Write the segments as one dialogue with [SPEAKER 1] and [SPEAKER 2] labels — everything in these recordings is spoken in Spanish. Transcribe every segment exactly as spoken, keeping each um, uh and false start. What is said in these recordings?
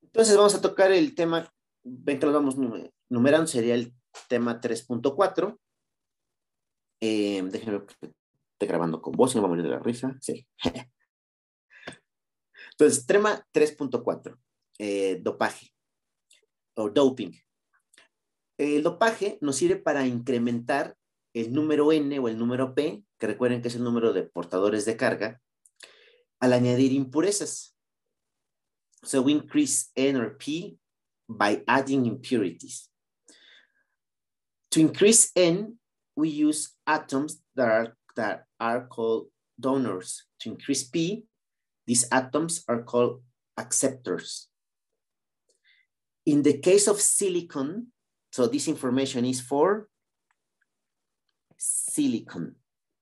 [SPEAKER 1] Entonces vamos a tocar el tema, ven que lo vamos numerando, sería el tema tres punto cuatro. Eh, déjenme que esté grabando con voz, no va a morir de la risa. Sí. Entonces, tema tres punto cuatro, eh, dopaje o doping. El dopaje nos sirve para incrementar el número N o el número P, que recuerden que es el número de portadores de carga, al añadir impurezas. So we increase N or P by adding impurities. To increase N, we use atoms that are, that are called donors. To increase P, these atoms are called acceptors. In the case of silicon, so this information is for silicon.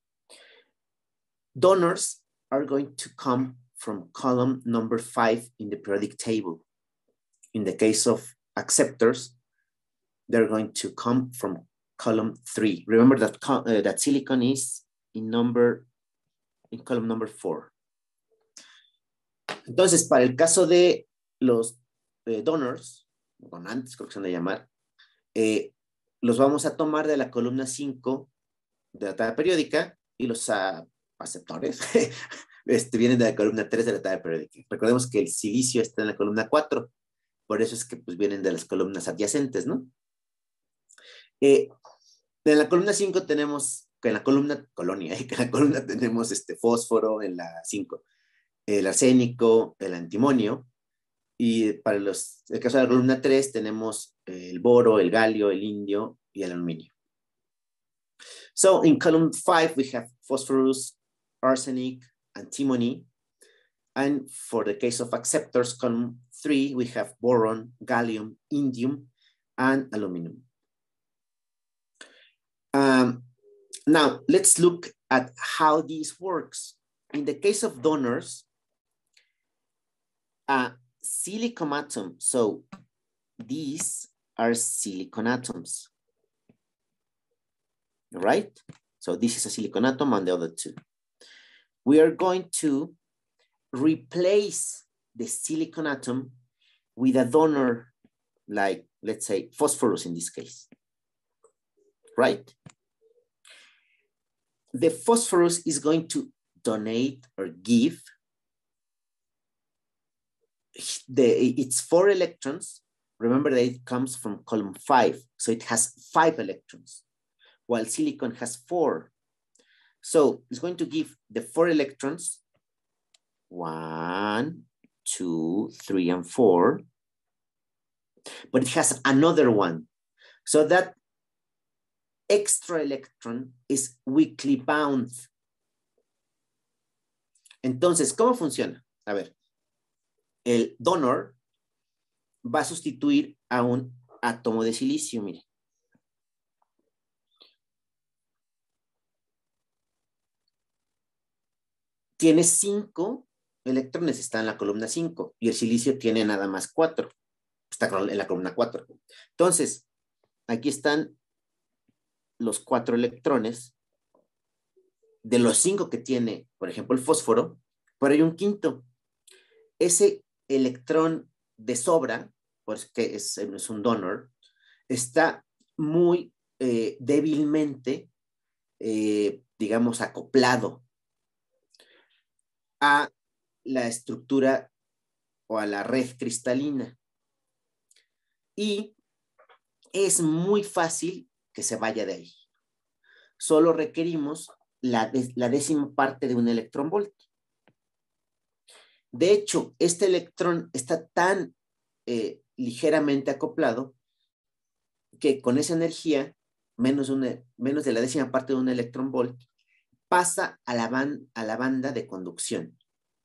[SPEAKER 1] Donors are going to come from column number five in the periodic table. In the case of acceptors, they're going to come from column three. Remember that, uh, that silicon is in number, in column number four. Entonces, para el caso de los eh, donors, donantes creo que se van a llamar, eh, los vamos a tomar de la columna cinco de la tabla periódica y los uh, aceptores este, vienen de la columna tres de la tabla periódica. Recordemos que el silicio está en la columna cuatro, por eso es que pues, vienen de las columnas adyacentes, ¿no? Eh, en la columna cinco tenemos, que en la columna colonia, eh, que en la columna tenemos este fósforo, en la cinco, el arsénico, el antimonio, y para los, el caso de la columna tres tenemos el boro, el galio, el indio y el aluminio. So in column five we have phosphorus, arsenic, antimony, and for the case of acceptors, column three we have boron, gallium, indium, and aluminum. Um, now let's look at how this works. In the case of donors, uh, silicon atom, so these are silicon atoms, right? So this is a silicon atom and the other two. We are going to replace the silicon atom with a donor, like let's say phosphorus in this case, right? The phosphorus is going to donate or give the, its four electrons. Remember that it comes from column five, so it has five electrons, while silicon has four. So it's going to give the four electrons, one, two, three, and four, but it has another one. So that extra electron is weakly bound. Entonces, ¿cómo funciona? A ver, el donor va a sustituir a un átomo de silicio, mire. Tiene cinco electrones, está en la columna cinco, y el silicio tiene nada más cuatro, está en la columna cuatro. Entonces, aquí están los cuatro electrones de los cinco que tiene, por ejemplo, el fósforo, pero hay un quinto. Ese electrón de sobra, porque es, es un donor, está muy eh, débilmente, eh, digamos, acoplado a la estructura o a la red cristalina. Y es muy fácil que se vaya de ahí. Solo requerimos la, de, la décima parte de un electrón volt. De hecho, este electrón está tan eh, ligeramente acoplado que con esa energía, menos, una, menos de la décima parte de un electrón volt, pasa a la, ban, a la banda de conducción.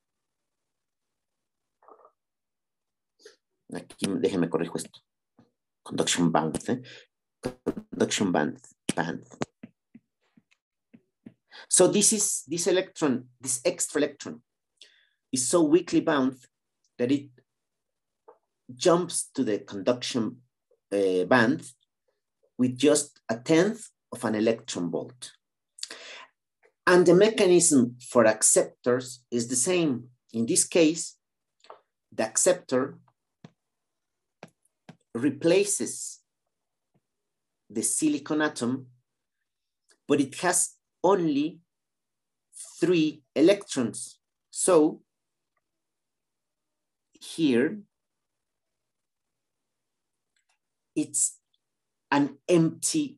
[SPEAKER 1] Aquí déjenme corrijo esto. Conduction band. ¿eh? Conduction band. band. So this is this electron, this extra electron is so weakly bound that it jumps to the conduction uh, band with just a tenth of an electron volt. And the mechanism for acceptors is the same. In this case, the acceptor replaces the silicon atom, but it has only three electrons. So here, it's an empty,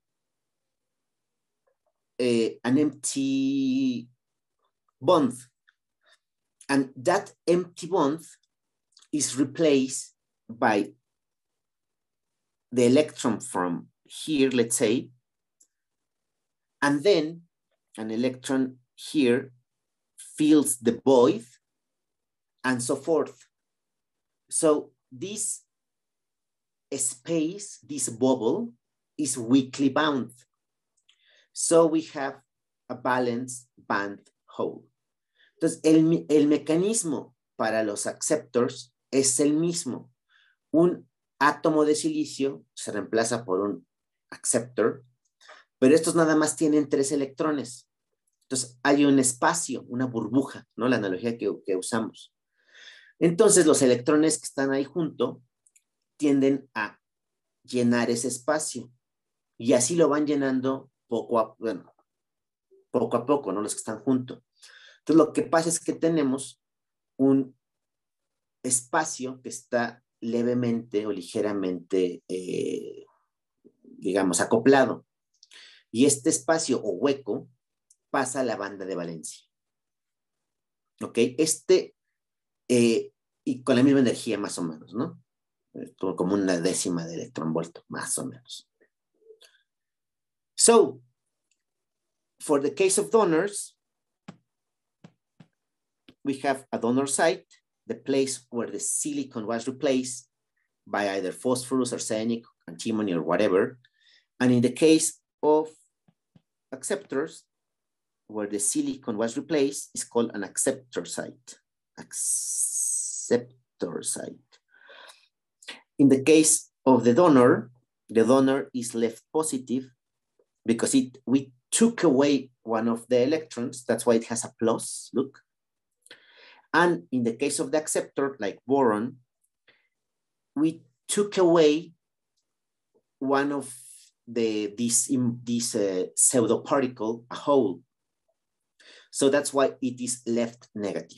[SPEAKER 1] uh, an empty bond. And that empty bond is replaced by the electron from here, let's say, and then an electron here fills the void, and so forth. So this space, this bubble, is weakly bound. So we have a balanced band hole. Entonces, el, el mecanismo para los acceptors es el mismo. Un átomo de silicio se reemplaza por un acceptor, pero estos nada más tienen tres electrones. Entonces, hay un espacio, una burbuja, ¿no? La analogía que, que usamos. Entonces, los electrones que están ahí junto tienden a llenar ese espacio. Y así lo van llenando poco a, bueno, poco a poco, ¿no? Los que están juntos. Entonces, lo que pasa es que tenemos un espacio que está levemente o ligeramente, eh, digamos, acoplado. Y este espacio o hueco pasa a la banda de valencia. ¿Ok? Este, eh, y con la misma energía más o menos, ¿no? Como una décima de electronvolto, más o menos. So, for the case of donors, we have a donor site, the place where the silicon was replaced by either phosphorus, arsenic, antimony, or whatever. And in the case of acceptors, where the silicon was replaced, is called an acceptor site. Acceptor site. In the case of the donor, the donor is left positive because it we took away one of the electrons. That's why it has a plus, look. And in the case of the acceptor, like boron, we took away one of the this, this uh, pseudo particle, a hole. So that's why it is left negative.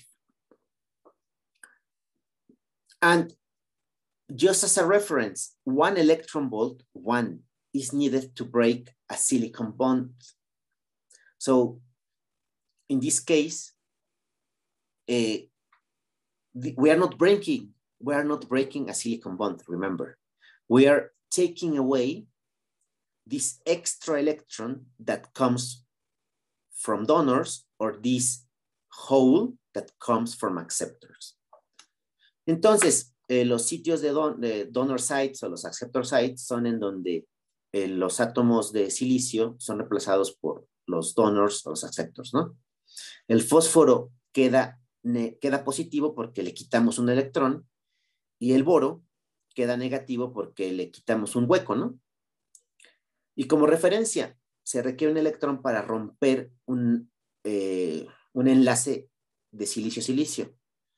[SPEAKER 1] And just as a reference, one electron volt, one, is needed to break a silicon bond. So in this case, uh, we are not breaking, we are not breaking a silicon bond, remember. We are taking away this extra electron that comes from donors or this hole that comes from acceptors. Entonces, eh, los sitios de, don, de donor sites o los acceptor sites son en donde eh, los átomos de silicio son reemplazados por los donors o los acceptors, ¿no? El fósforo queda, ne, queda positivo porque le quitamos un electrón y el boro queda negativo porque le quitamos un hueco, ¿no? Y como referencia, se requiere un electrón para romper un, eh, un enlace de silicio-silicio.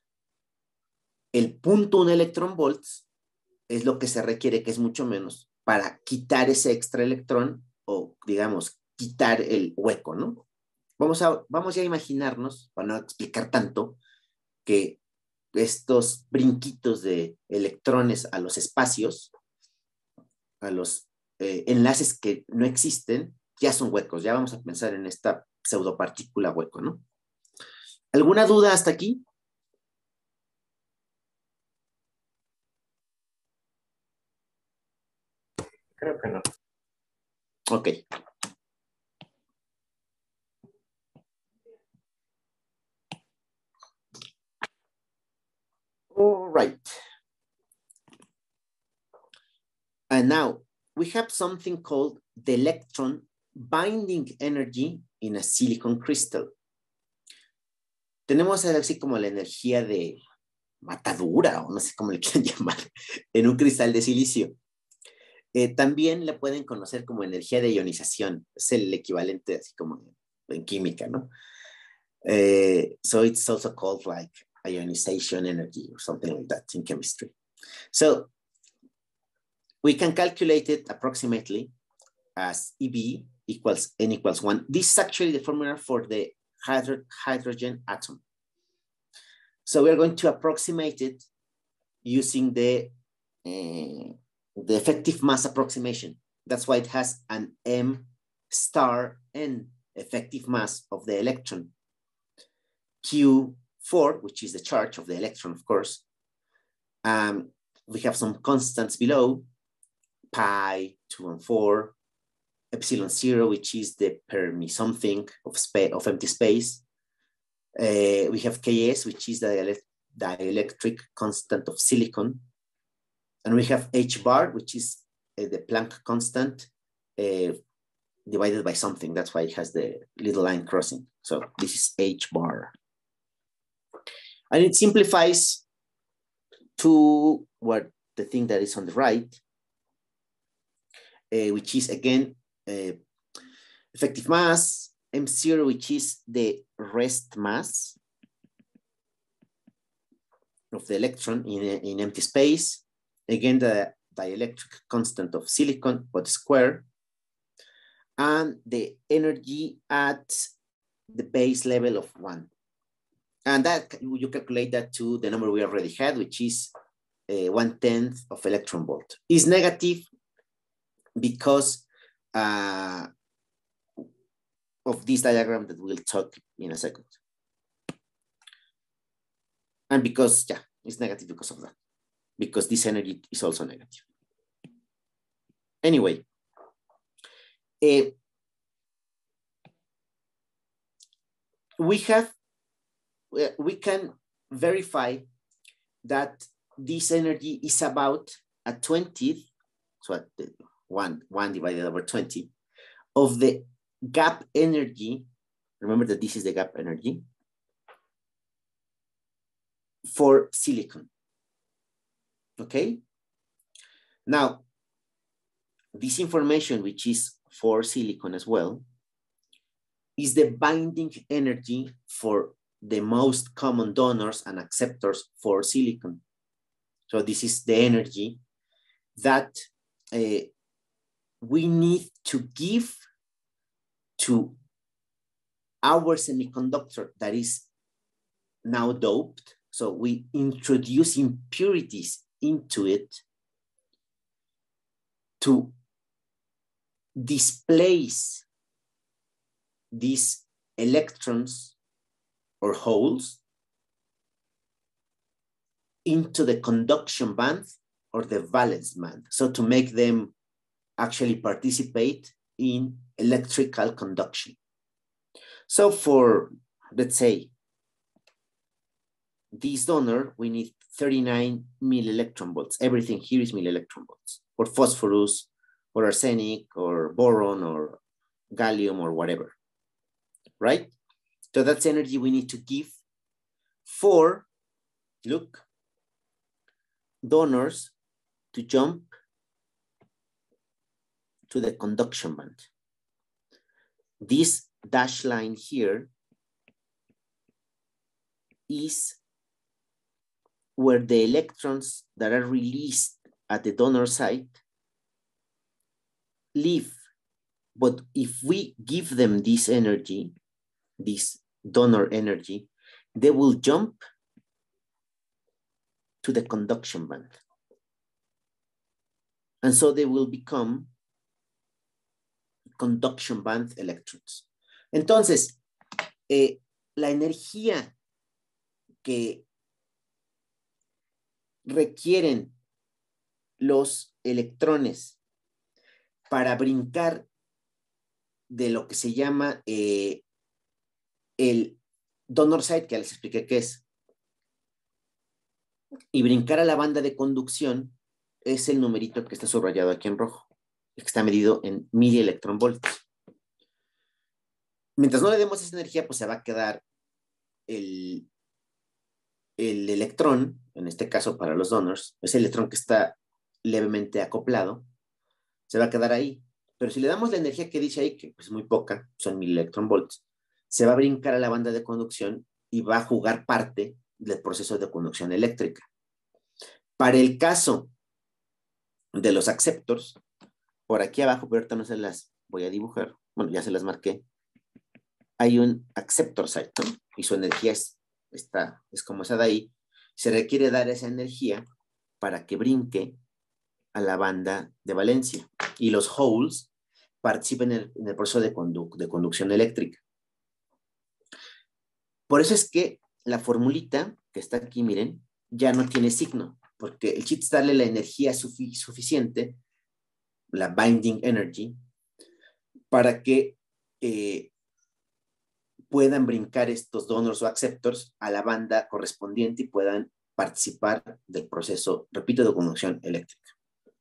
[SPEAKER 1] El punto un electrón volts es lo que se requiere, que es mucho menos, para quitar ese extra electrón o, digamos, quitar el hueco, ¿no? Vamos, a, vamos ya a imaginarnos, para no explicar tanto, que estos brinquitos de electrones a los espacios, a los eh, enlaces que no existen, ya son huecos. Ya vamos a pensar en esta pseudopartícula hueco, ¿no? ¿Alguna duda hasta aquí?
[SPEAKER 2] Creo que no.
[SPEAKER 1] Ok. All right. And now we have something called the electron binding energy in a silicon crystal. Tenemos así como la energía de matadura, o no sé cómo le quieren llamar, en un cristal de silicio. Eh, también le pueden conocer como energía de ionización. Es el equivalente así como en química, ¿no? Uh, so it's also called like ionization energy or something like that in chemistry. So we can calculate it approximately as E B equals N equals one. This is actually the formula for the hydro hydrogen atom. So we're going to approximate it using the, uh, the effective mass approximation. That's why it has an M star N effective mass of the electron. Q four, which is the charge of the electron, of course. Um, we have some constants below, pi, two and four, epsilon zero, which is the per me something of, space, of empty space. Uh, we have Ks, which is the dielectric constant of silicon. And we have H bar, which is uh, the Planck constant uh, divided by something. That's why it has the little line crossing. So this is H bar. And it simplifies to what the thing that is on the right, uh, which is again, uh, effective mass, M zero, which is the rest mass of the electron in, in empty space. Again, the dielectric constant of silicon, but square. And the energy at the base level of one. And that you calculate that to the number we already had, which is uh, one tenth of electron volt. Is negative because uh, of this diagram that we'll talk in a second. And because, yeah, it's negative because of that. Because this energy is also negative. Anyway, uh, we have, we can verify that this energy is about a twentieth, so at the one, one divided over twenty, of the gap energy. Remember that this is the gap energy for silicon. Okay. Now, this information, which is for silicon as well, is the binding energy for the most common donors and acceptors for silicon. So this is the energy that uh, we need to give to our semiconductor that is now doped. So we introduce impurities into it to displace these electrons or holes into the conduction band or the valence band. So to make them actually participate in electrical conduction. So for, let's say, this donor, we need thirty-nine millielectron volts. Everything here is millielectron volts, or phosphorus, or arsenic, or boron, or gallium, or whatever, right? So that's energy we need to give for, look, donors to jump to the conduction band. This dashed line here is where the electrons that are released at the donor site leave. But if we give them this energy, this donor energy, they will jump to the conduction band. And so they will become conduction band electrons. Entonces, eh, la energía que requieren los electrones para brincar de lo que se llama eh, el donor site, que ya les expliqué qué es, y brincar a la banda de conducción es el numerito que está subrayado aquí en rojo, que está medido en millielectronvolts. Mientras no le demos esa energía, pues se va a quedar el, el electrón, en este caso para los donors, ese electrón que está levemente acoplado, se va a quedar ahí. Pero si le damos la energía que dice ahí, que es muy poca, son millielectronvolts, se va a brincar a la banda de conducción y va a jugar parte del proceso de conducción eléctrica. Para el caso de los acceptors, por aquí abajo, pero ahorita no se las voy a dibujar, bueno, ya se las marqué, hay un acceptor site, ¿no? Y su energía es, está, es como esa de ahí. Se requiere dar esa energía para que brinque a la banda de valencia. Y los holes participan en el, en el proceso de, condu de conducción eléctrica. Por eso es que la formulita que está aquí, miren, ya no tiene signo, porque el chiste es darle la energía sufi suficiente, la binding energy, para que eh, puedan brincar estos donors o acceptors a la banda correspondiente y puedan participar del proceso, repito, de conducción eléctrica.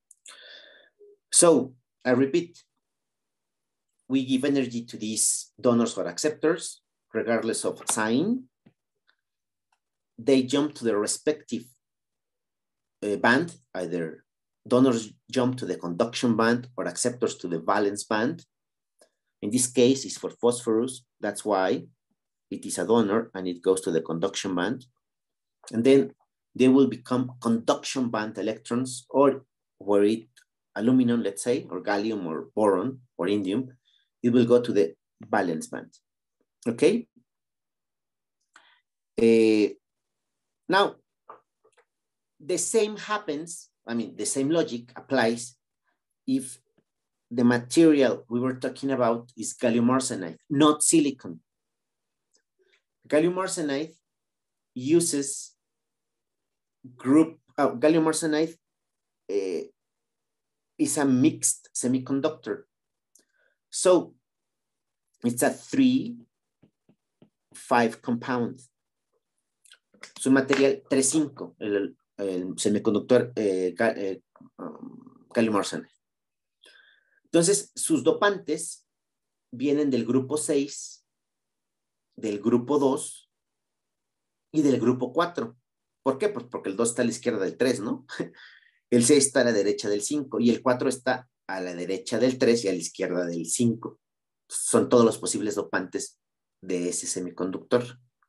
[SPEAKER 1] So, I repeat, we give energy to these donors or acceptors, regardless of sign. They jump to their respective uh, band, either donors jump to the conduction band or acceptors to the valence band. In this case, it's for phosphorus. That's why it is a donor and it goes to the conduction band. And then they will become conduction band electrons, or were it aluminum, let's say, or gallium or boron or indium, it will go to the valence band. Okay? Uh, now, the same happens, I mean, the same logic applies if the material we were talking about is gallium arsenide, not silicon. Gallium arsenide uses group, uh, gallium arsenide uh, is a mixed semiconductor. So it's a three five compound. Es un material tres cinco, el, el semiconductor eh, eh, um, gallium arsenide. Entonces, sus dopantes vienen del grupo seis, del grupo dos y del grupo cuatro. ¿Por qué? Pues porque el dos está a la izquierda del tres, ¿no? El seis está a la derecha del cinco y el cuatro está a la derecha del tres y a la izquierda del cinco. Son todos los posibles dopantes de ese semiconductor.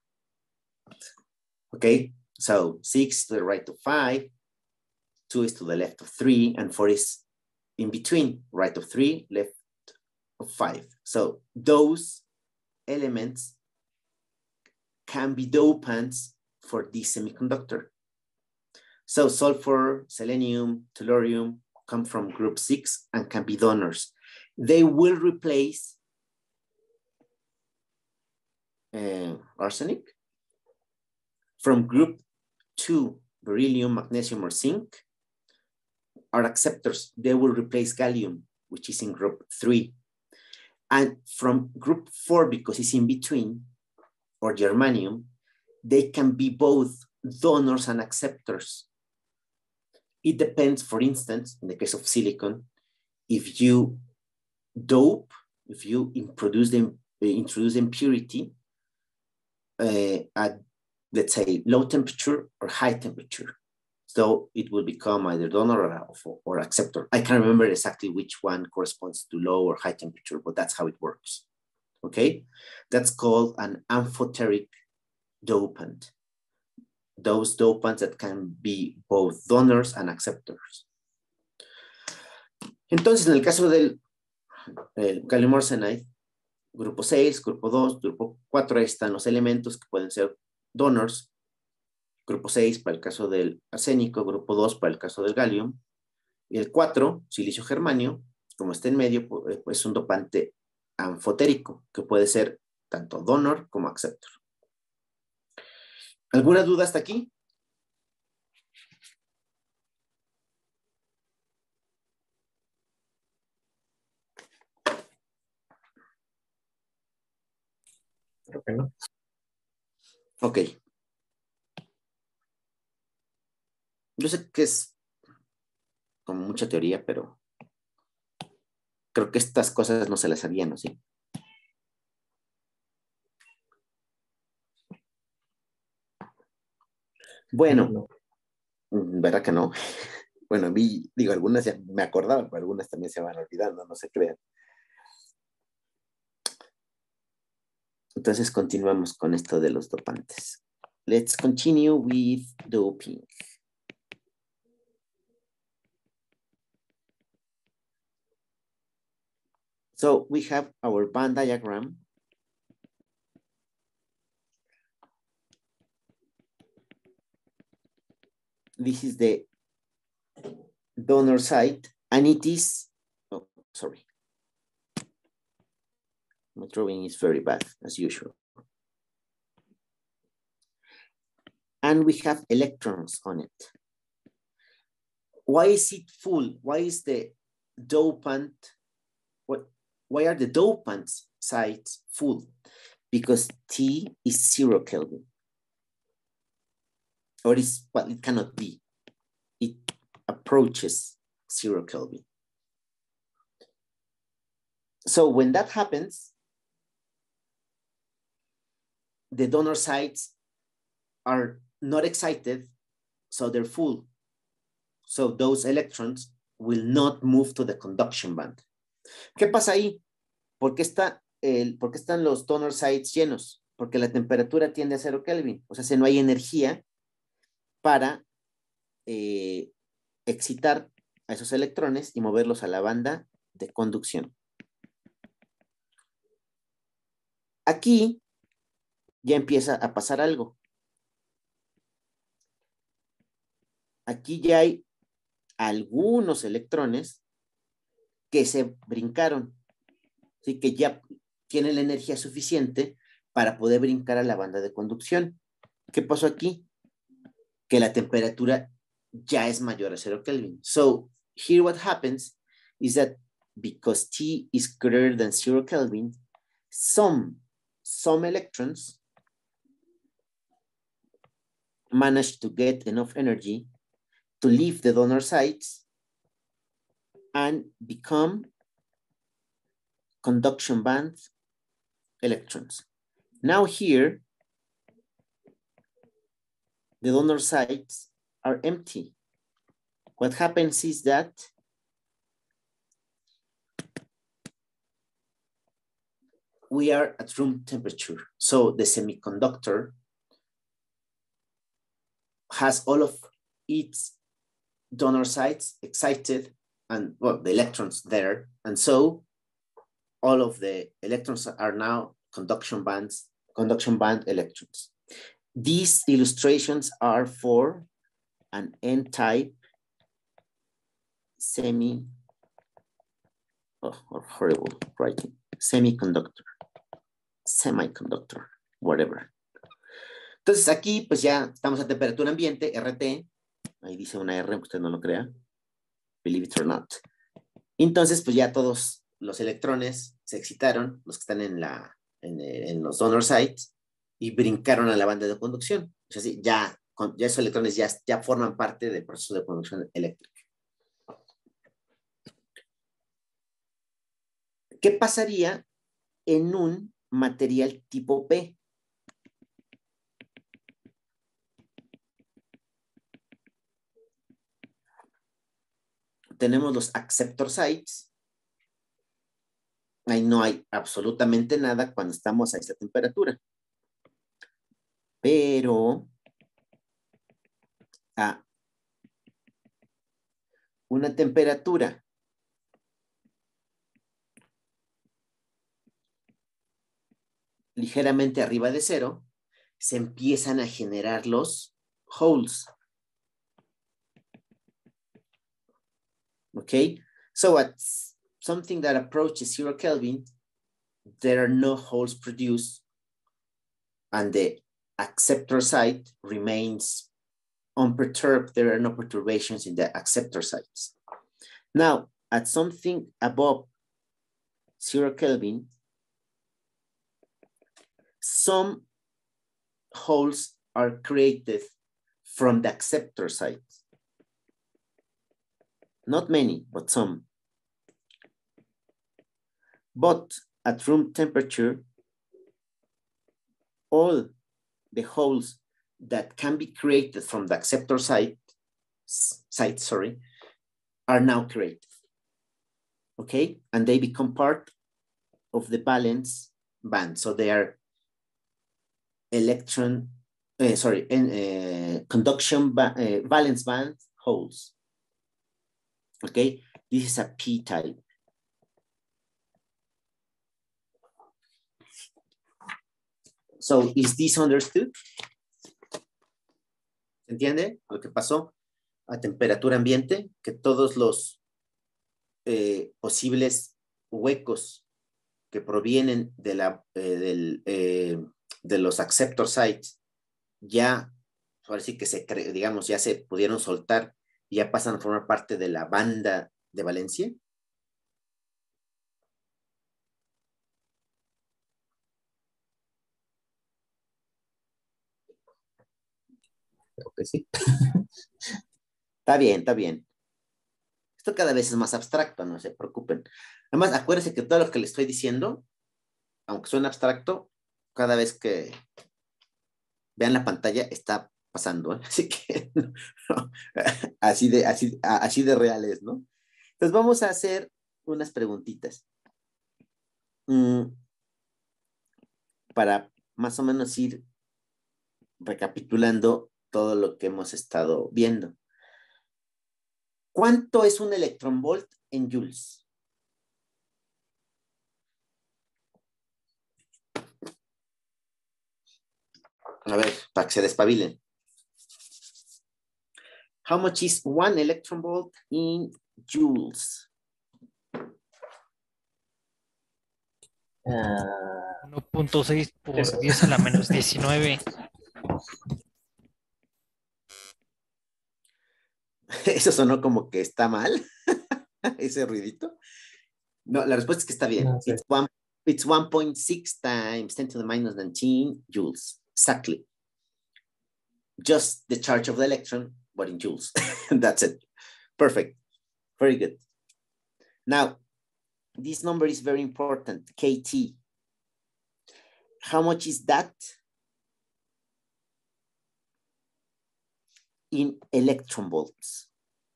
[SPEAKER 1] Okay, so six to the right of five, two is to the left of three, and four is in between, right of three, left of five. So those elements can be dopants for this semiconductor. So sulfur, selenium, tellurium come from group six and can be donors. They will replace uh, arsenic. From group two, beryllium, magnesium, or zinc are acceptors. They will replace gallium, which is in group three. And from group four, because it's in between, or germanium, they can be both donors and acceptors. It depends, for instance, in the case of silicon, if you dope, if you introduce the, introduce impurity uh, at, let's say, low temperature or high temperature. So it will become either donor or, or acceptor. I can't remember exactly which one corresponds to low or high temperature, but that's how it works. Okay? That's called an amphoteric dopant. Those dopants that can be both donors and acceptors. Entonces, en el caso del el gallium arsenide, grupo seis, grupo dos, grupo cuatro, ahí están los elementos que pueden ser donors. Grupo seis para el caso del arsénico, grupo dos para el caso del gallium. Y el cuatro, silicio germanio, como está en medio, pues es un dopante anfotérico, que puede ser tanto donor como acceptor. ¿Alguna duda hasta aquí?
[SPEAKER 2] Creo que no.
[SPEAKER 1] Ok. Yo sé que es como mucha teoría, pero creo que estas cosas no se las sabían, ¿no? Sí. Bueno,
[SPEAKER 2] No.
[SPEAKER 1] ¿verdad que no? Bueno, a mí, digo, algunas ya me acordaba, pero algunas también se van olvidando, no se crean. Entonces continuamos con esto de los dopantes. Let's continue with doping. So we have our band diagram. This is the donor site, and it is, oh, sorry. My drawing is very bad, as usual. And we have electrons on it. Why is it full? Why is the dopant, what, why are the dopant sites full? Because T is zero Kelvin. Or is, well, it cannot be. It approaches zero Kelvin. So when that happens, the donor sites are not excited, so they're full. So those electrons will not move to the conduction band. ¿Qué pasa ahí? ¿Por qué, está el, ¿Por qué están los donor sites llenos? Porque la temperatura tiende a cero Kelvin. O sea, si no hay energía para eh, excitar a esos electrones y moverlos a la banda de conducción. Aquí ya empieza a pasar algo. Aquí ya hay algunos electrones que se brincaron, así que ya tienen la energía suficiente para poder brincar a la banda de conducción. ¿Qué pasó aquí? Que la temperatura ya es mayor a cero Kelvin. So here what happens is that because T is greater than zero Kelvin, some, some electrons manage to get enough energy to leave the donor sites and become conduction band electrons. Now here, the donor sites are empty. What happens is that we are at room temperature. So the semiconductor has all of its donor sites excited and, well, the electrons there. And so all of the electrons are now conduction bands, conduction band electrons. These illustrations are for an N-type semi, oh, horrible writing, semiconductor, semiconductor, whatever. Entonces aquí pues ya estamos a temperatura ambiente, R T, ahí dice una R, aunque usted no lo crea, believe it or not. Entonces pues ya todos los electrones se excitaron, los que están en, la, en, en los donor sites, y brincaron a la banda de conducción. O sea, sí, ya, ya esos electrones ya, ya forman parte del proceso de conducción eléctrica. ¿Qué pasaría en un material tipo P? Tenemos los acceptor sites. Ahí no hay absolutamente nada cuando estamos a esta temperatura. Pero a una temperatura ligeramente arriba de cero, se empiezan a generar los holes. Okay, so at something that approaches zero Kelvin, there are no holes produced and the acceptor site remains unperturbed. There are no perturbations in the acceptor sites. Now, at something above zero Kelvin, some holes are created from the acceptor site. Not many, but some. But at room temperature, all the holes that can be created from the acceptor site, site sorry, are now created. Okay, and they become part of the valence band. So they are electron, uh, sorry, uh, conduction ba uh, valence band holes. Okay, this is a P-type. So, is this understood? ¿Se entiende lo que pasó a temperatura ambiente? Que todos los eh, posibles huecos que provienen de, la, eh, del, eh, de los acceptor sites ya, ahora sí que se, digamos, ya se pudieron soltar y ya pasan a formar parte de la banda de valencia.
[SPEAKER 2] Creo que sí.
[SPEAKER 1] Está bien, está bien. Esto cada vez es más abstracto, no se preocupen. Además, acuérdense que todo lo que les estoy diciendo, aunque suene abstracto, cada vez que vean la pantalla está pasando, ¿eh? Así que no, no, así, de, así, así de reales, ¿no? Entonces vamos a hacer unas preguntitas mm, para más o menos ir recapitulando todo lo que hemos estado viendo. ¿Cuánto es un electronvolt en joules? A ver, para que se despabilen. How much is one electron volt in joules?
[SPEAKER 2] Uh,
[SPEAKER 3] uno punto seis por diez a la menos diecinueve.
[SPEAKER 1] Eso sonó como que está mal, ese ruidito. No, la respuesta es que está bien.
[SPEAKER 2] No sé.
[SPEAKER 1] It's one, it's one point six times ten to the minus nineteen joules. Exactly. Just the charge of the electron, but in joules. That's it. Perfect. Very good. Now, this number is very important, K T. How much is that in electron volts?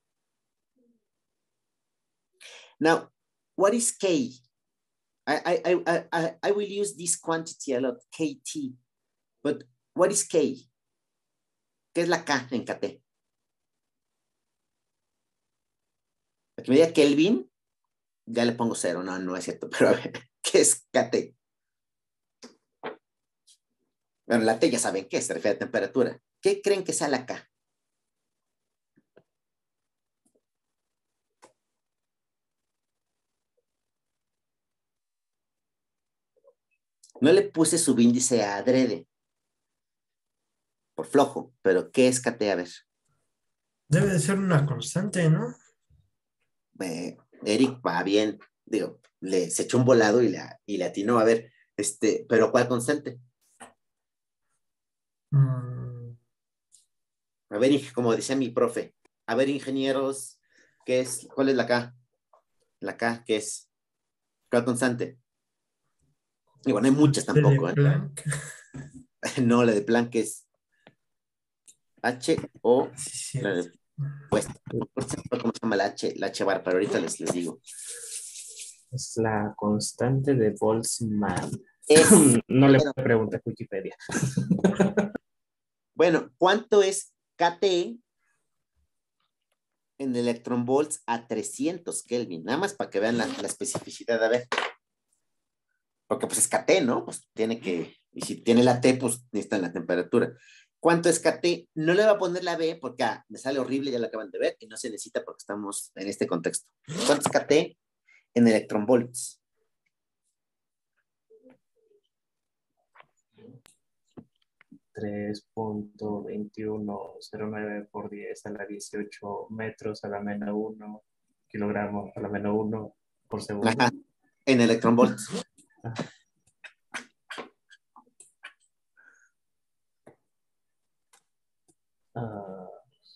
[SPEAKER 1] Now, what is K? I, I, I, I, I will use this quantity a lot, K T. But what is K? ¿Qué es la K en K T? Aquí me diga Kelvin, ya le pongo cero. No, no es cierto. Pero a ver, ¿qué es K T? Bueno, la T ya saben qué, se refiere a temperatura. ¿Qué creen que sea la K? No le puse subíndice a adrede, por flojo, pero ¿qué es K T? A ver.
[SPEAKER 4] Debe de ser una constante, ¿no?
[SPEAKER 1] Eh, Eric va bien, digo, le, se echó un volado y le, y le atinó. A ver, este, pero ¿cuál constante?
[SPEAKER 4] Mm,
[SPEAKER 1] A ver, como decía mi profe, a ver, ingenieros, ¿qué es? ¿Cuál es la K? La K, ¿qué es? ¿Cuál constante? Y bueno, hay muchas
[SPEAKER 4] de
[SPEAKER 1] tampoco, ¿eh?
[SPEAKER 4] Planck.
[SPEAKER 1] No, la de Planck es H o
[SPEAKER 4] Sí,
[SPEAKER 1] la de
[SPEAKER 4] cierto.
[SPEAKER 1] pues, no sé cómo se llama la H, la H bar, pero ahorita les, les digo.
[SPEAKER 2] Es la constante de Boltzmann.
[SPEAKER 1] Es,
[SPEAKER 2] No le
[SPEAKER 1] bueno,
[SPEAKER 2] preguntes a Wikipedia.
[SPEAKER 1] bueno, ¿cuánto es K T en electronvolts a trescientos Kelvin? Nada más para que vean la, la especificidad, a ver. Porque pues es K T, ¿no? Pues tiene que, y si tiene la T, pues necesitan la temperatura. ¿Cuánto es K T? No le voy a poner la B porque ah, me sale horrible, ya lo acaban de ver, y no se necesita porque estamos en este contexto. ¿Cuánto es K T en electronvolts?
[SPEAKER 2] tres punto veintiuno cero nueve por diez a la dieciocho metros a la menos uno, kilogramos a la menos uno por segundo.
[SPEAKER 1] Ajá, en electronvolts.
[SPEAKER 2] Ah,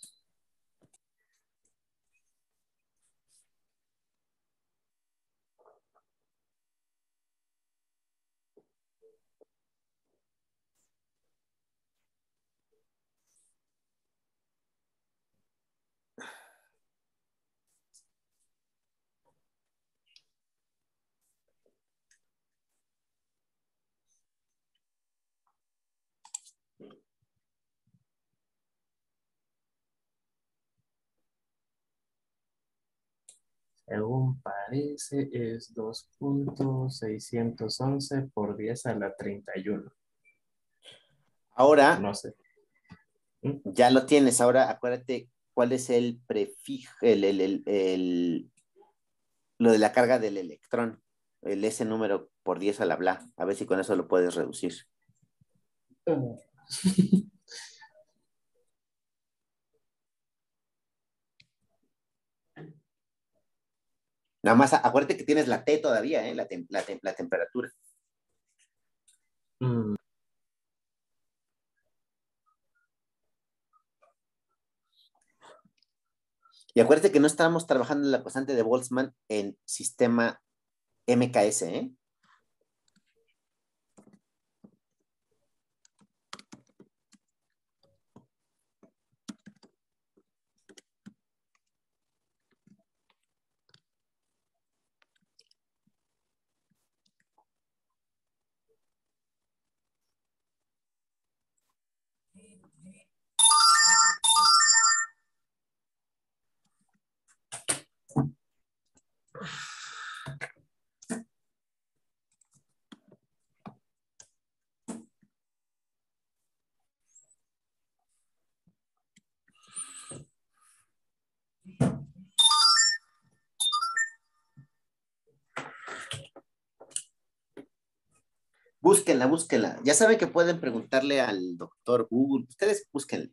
[SPEAKER 2] según parece es dos punto seiscientos once por diez a la treinta y uno.
[SPEAKER 1] Ahora,
[SPEAKER 2] No sé.
[SPEAKER 1] ya lo tienes. Ahora, acuérdate cuál es el prefijo, el, el, el, el, lo de la carga del electrón. El S número por diez a la bla. A ver si con eso lo puedes reducir. Nada más acuérdate que tienes la T todavía, ¿eh? la, tem la, tem la temperatura.
[SPEAKER 2] Mm.
[SPEAKER 1] Y acuérdate que no estábamos trabajando en la constante de Boltzmann en sistema M K S, ¿eh? Búsquenla, búsquenla. Ya saben que pueden preguntarle al doctor Google. Ustedes búsquenla.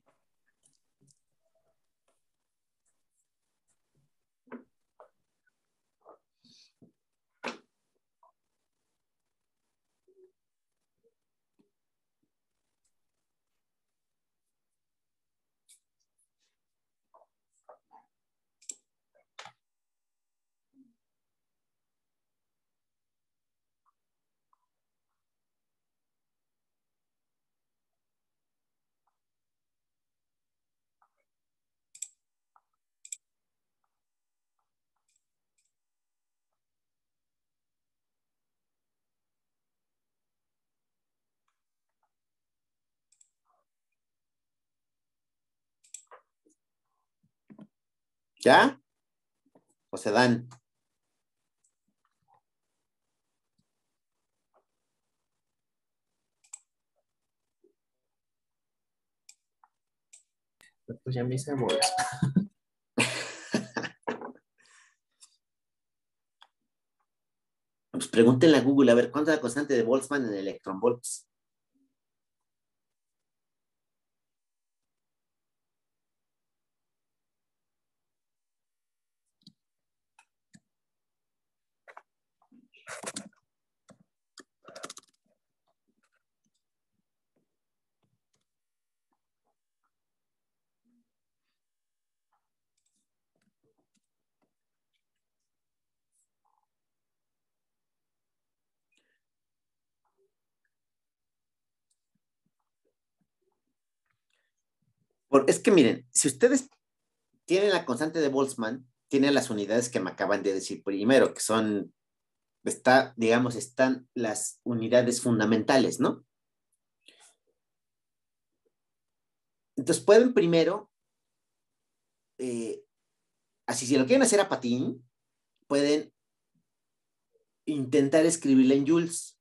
[SPEAKER 1] ¿Ya? O se dan.
[SPEAKER 2] Pues ya me hice bolas.
[SPEAKER 1] Pues pregúntenle a Google a ver cuánto es la constante de Boltzmann en electronvolts. Por, es que miren, si ustedes tienen la constante de Boltzmann, tienen las unidades que me acaban de decir primero, que son, está, digamos, están las unidades fundamentales, ¿no? Entonces pueden primero, eh, así si lo quieren hacer a patín, pueden intentar escribirla en joules.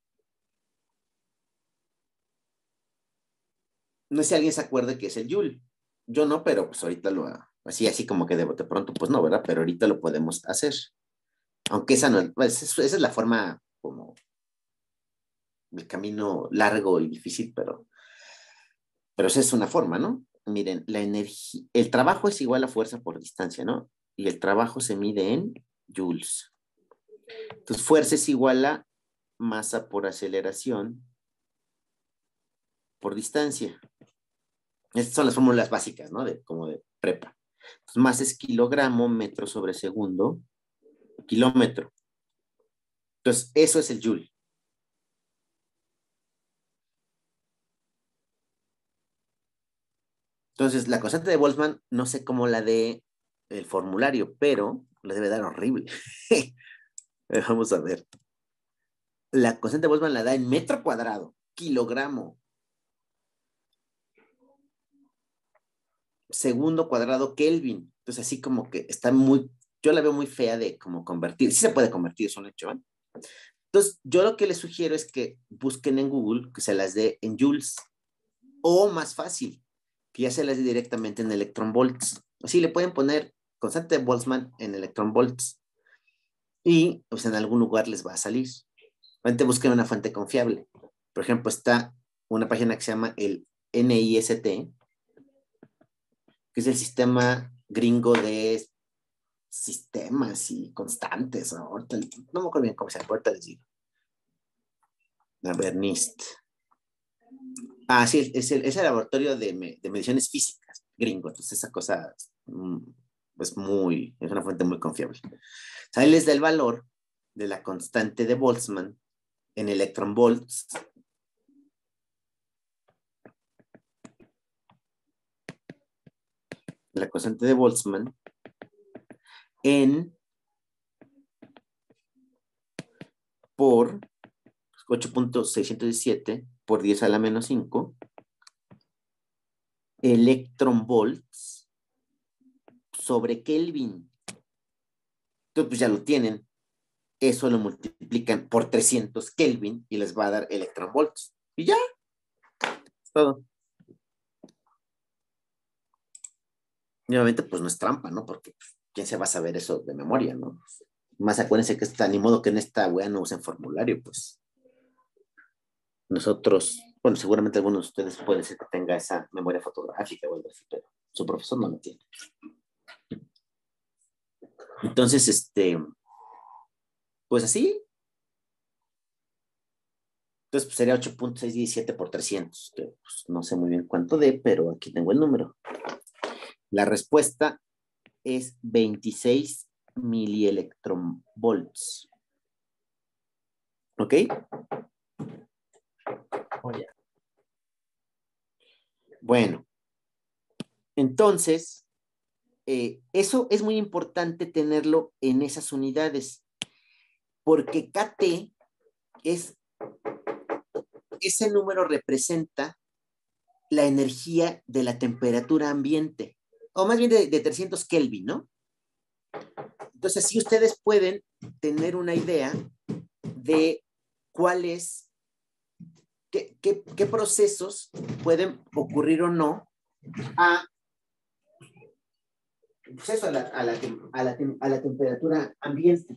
[SPEAKER 1] No sé si alguien se acuerda que es el joule. Yo no, pero pues ahorita lo, así, así como que de bote pronto, pues no, ¿verdad? Pero ahorita lo podemos hacer. Aunque esa no, pues, esa es la forma como el camino largo y difícil, pero, pero esa es una forma, ¿no? Miren, la energía, el trabajo es igual a fuerza por distancia, ¿no? Y el trabajo se mide en joules. Entonces, fuerza es igual a masa por aceleración por distancia. Estas son las fórmulas básicas, ¿no? De, como de prepa. Entonces, masa es kilogramo, metro sobre segundo, kilómetro. Entonces, eso es el joule. Entonces, la constante de Boltzmann, no sé cómo la de el formulario, pero le debe dar horrible. Vamos a ver. La constante de Boltzmann la da en metro cuadrado, kilogramo, segundo cuadrado Kelvin. Entonces, así como que está muy, yo la veo muy fea de como convertir. Sí se puede convertir, es un hecho, ¿eh? Entonces, yo lo que les sugiero es que busquen en Google que se las dé en joules. O más fácil, que ya se les dé directamente en electron volts. Así le pueden poner constante de Boltzmann en electron volts. Y pues en algún lugar les va a salir. Realmente busquen una fuente confiable. Por ejemplo, está una página que se llama el N I S T, que es el sistema gringo de sistemas y constantes. ¿No? Ahorita, no me acuerdo bien cómo se llama, ahorita les digo. A ver, NIST. Ah, sí, es el, es el laboratorio de, de mediciones físicas gringo. Entonces esa cosa mm, es muy, es una fuente muy confiable. O sea, ahí les da el valor de la constante de Boltzmann en electron volts. La constante de Boltzmann en por ocho punto seiscientos diecisiete por diez a la menos cinco electron volts sobre Kelvin. Entonces, pues ya lo tienen. Eso lo multiplican por trescientos Kelvin y les va a dar electron volts. Y ya. Es todo. Y obviamente, pues no es trampa, ¿no? Porque ¿quién se va a saber eso de memoria, no? Más acuérdense que está, ni modo que en esta wea no usen formulario, pues. Nosotros, bueno, seguramente algunos de ustedes puede ser que tenga esa memoria fotográfica o algo así, pero su profesor no lo tiene. Entonces, este, pues así. Entonces, pues sería ocho punto seiscientos diecisiete por trescientos. Que, pues, no sé muy bien cuánto dé, pero aquí tengo el número. La respuesta es veintiséis milielectronvolts. ¿Ok?
[SPEAKER 2] Oh, yeah.
[SPEAKER 1] Bueno, entonces, eh, eso es muy importante tenerlo en esas unidades, porque K T es, ese número representa la energía de la temperatura ambiente, o más bien de, de trescientos Kelvin, ¿no? Entonces, así ustedes pueden tener una idea de cuáles, qué, qué, qué procesos pueden ocurrir o no a, pues eso, a, la, a, la, a, la, a la temperatura ambiente.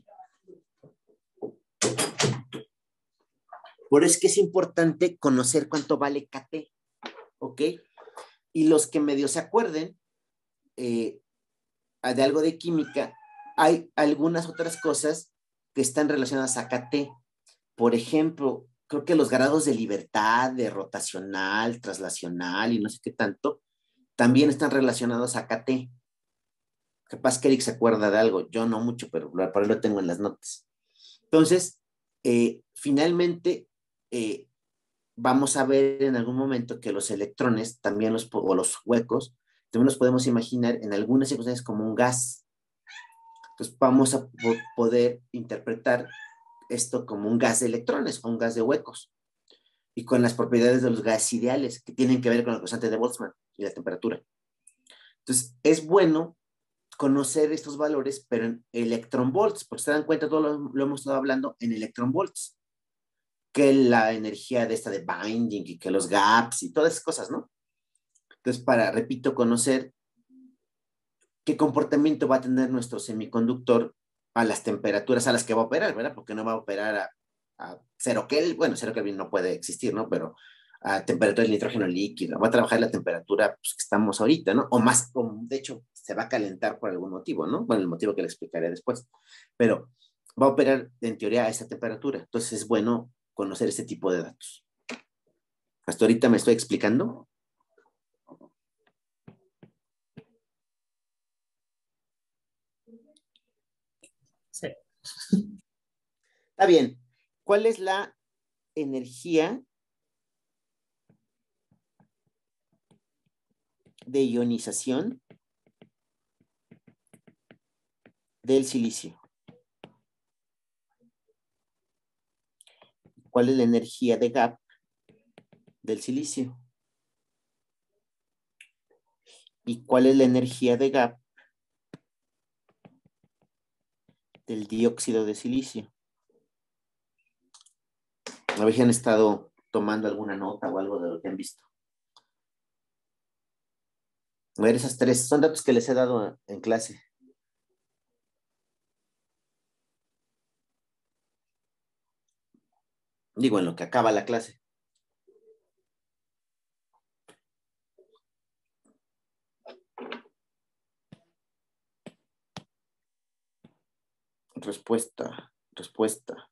[SPEAKER 1] Por eso es que es importante conocer cuánto vale K T, ¿ok? Y los que medio se acuerden eh, de algo de química, hay algunas otras cosas que están relacionadas a K T. Por ejemplo, creo que los grados de libertad, de rotacional, traslacional y no sé qué tanto, también están relacionados a K T. Capaz que Eric se acuerda de algo, yo no mucho, pero por ahí lo tengo en las notas. Entonces, eh, finalmente, eh, vamos a ver en algún momento que los electrones, también los, o los huecos, también los podemos imaginar en algunas circunstancias como un gas. Entonces, vamos a poder interpretar esto como un gas de electrones o un gas de huecos. Y con las propiedades de los gases ideales que tienen que ver con la constante de Boltzmann y la temperatura. Entonces, es bueno conocer estos valores, pero en electron volts, porque se dan cuenta, todo lo, lo hemos estado hablando en electron volts, que la energía de esta de binding y que los gaps y todas esas cosas, ¿no? Entonces, para, repito, conocer qué comportamiento va a tener nuestro semiconductor a las temperaturas a las que va a operar, ¿verdad? Porque no va a operar a, a cero Kelvin, bueno, cero Kelvin no puede existir, ¿no? Pero a temperatura del nitrógeno líquido, va a trabajar la temperatura pues, que estamos ahorita, ¿no? O más, o, de hecho, se va a calentar por algún motivo, ¿no? Bueno, el motivo que le explicaré después, pero va a operar en teoría a esa temperatura, entonces es bueno conocer este tipo de datos. ¿Hasta ahorita me estoy explicando?
[SPEAKER 2] Sí.
[SPEAKER 1] Está bien. ¿Cuál es la energía de ionización del silicio? ¿Cuál es la energía de gap del silicio? ¿Y cuál es la energía de gap del dióxido de silicio? A ver si han estado tomando alguna nota o algo de lo que han visto. A ver, esas tres son datos que les he dado en clase. Digo, en lo que acaba la clase. Respuesta, respuesta.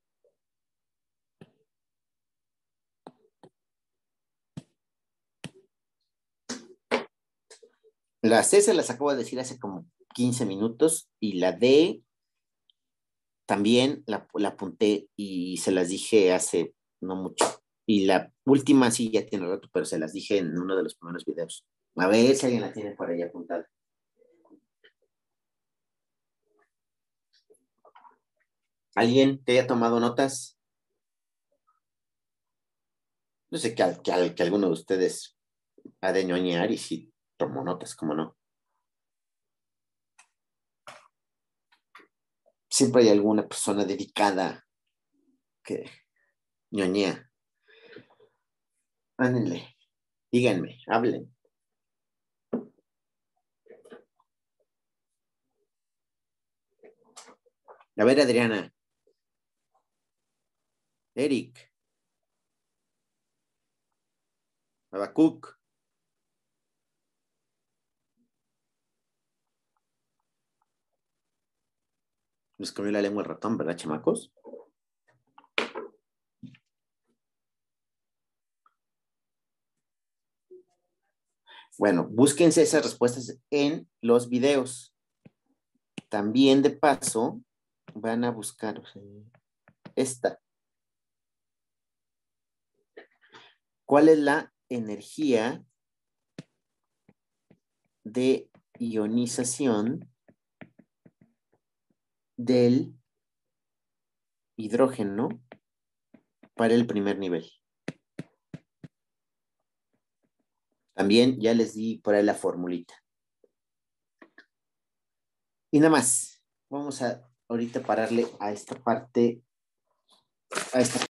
[SPEAKER 1] La C se las acabo de decir hace como quince minutos y la D también la, la apunté y se las dije hace no mucho. Y la última sí ya tiene rato, pero se las dije en uno de los primeros videos. A ver si alguien la tiene por ahí apuntada. ¿Alguien que haya tomado notas? No sé que, al, que, al, que alguno de ustedes ha de ñoñear y si tomó notas, ¿cómo no? Siempre hay alguna persona dedicada que ñoñea. Ándenle, díganme, hablen. A ver, Adriana. Eric. Habacuc. Les comió la lengua el ratón, ¿verdad, chamacos? Bueno, búsquense esas respuestas en los videos. También de paso van a buscar esta. ¿Cuál es la energía de ionización del hidrógeno para el primer nivel? También ya les di por ahí la formulita. Y nada más, vamos a ahorita pararle a esta parte, a esta